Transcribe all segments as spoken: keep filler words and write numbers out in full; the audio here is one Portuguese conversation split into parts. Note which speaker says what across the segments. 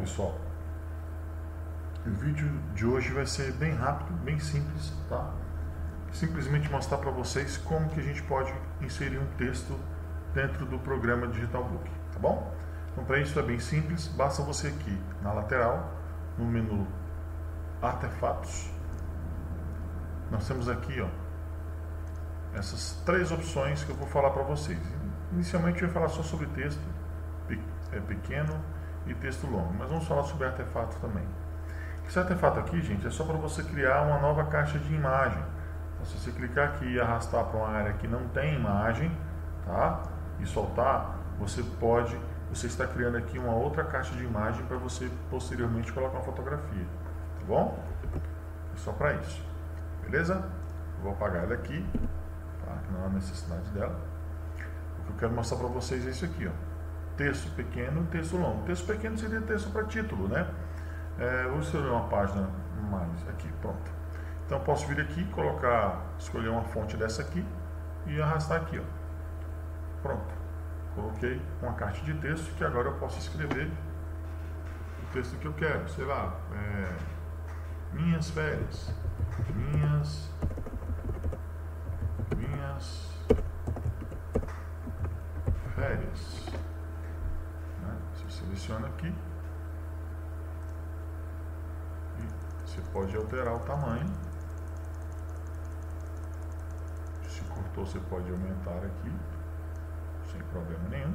Speaker 1: pessoal, o vídeo de hoje vai ser bem rápido, bem simples, tá? Simplesmente mostrar para vocês como que a gente pode inserir um texto dentro do programa Digitalbook, tá bom? Então, para isso é bem simples, basta você aqui na lateral, no menu Artefatos, nós temos aqui, ó, essas três opções que eu vou falar para vocês. Inicialmente eu vou falar só sobre texto pequeno e texto longo, mas vamos falar sobre artefato também. Esse artefato aqui, gente, é só para você criar uma nova caixa de imagem. Então, se você clicar aqui e arrastar para uma área que não tem imagem, tá? E soltar, você pode, você está criando aqui uma outra caixa de imagem para você posteriormente colocar uma fotografia, tá bom? É só para isso, beleza? Eu vou apagar ela aqui, tá? Que não há necessidade dela. O que eu quero mostrar para vocês é isso aqui, ó. Texto pequeno e texto longo. Texto pequeno seria texto para título, né? É, vou escolher uma página mais aqui, pronto. Então posso vir aqui, colocar, escolher uma fonte dessa aqui e arrastar aqui, ó. Pronto. Coloquei uma caixa de texto que agora eu posso escrever o texto que eu quero. Sei lá, é, minhas férias, minhas, minhas férias. Você seleciona aqui e você pode alterar o tamanho. Se cortou, você pode aumentar aqui sem problema nenhum.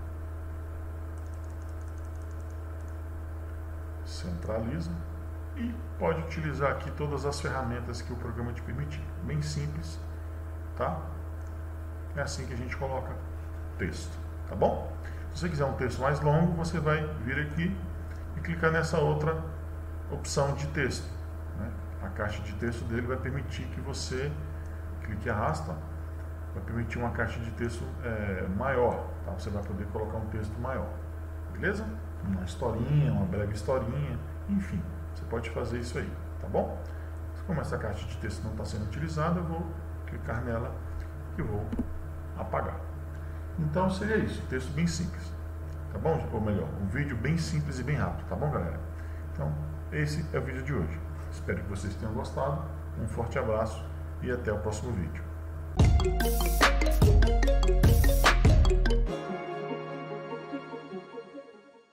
Speaker 1: Centraliza e pode utilizar aqui todas as ferramentas que o programa te permitir. Bem simples, tá? É assim que a gente coloca texto, tá bom? Se você quiser um texto mais longo, você vai vir aqui e clicar nessa outra opção de texto, né? A caixa de texto dele vai permitir que você clique e arrasta, vai permitir uma caixa de texto é, maior, tá? Você vai poder colocar um texto maior, beleza? Uma historinha, uma breve historinha, enfim, você pode fazer isso aí, tá bom? Como essa caixa de texto não está sendo utilizada, eu vou clicar nela e vou apagar. Então seria isso, texto bem simples, tá bom? Ou melhor, um vídeo bem simples e bem rápido, tá bom, galera? Então, esse é o vídeo de hoje. Espero que vocês tenham gostado. Um forte abraço e até o próximo vídeo.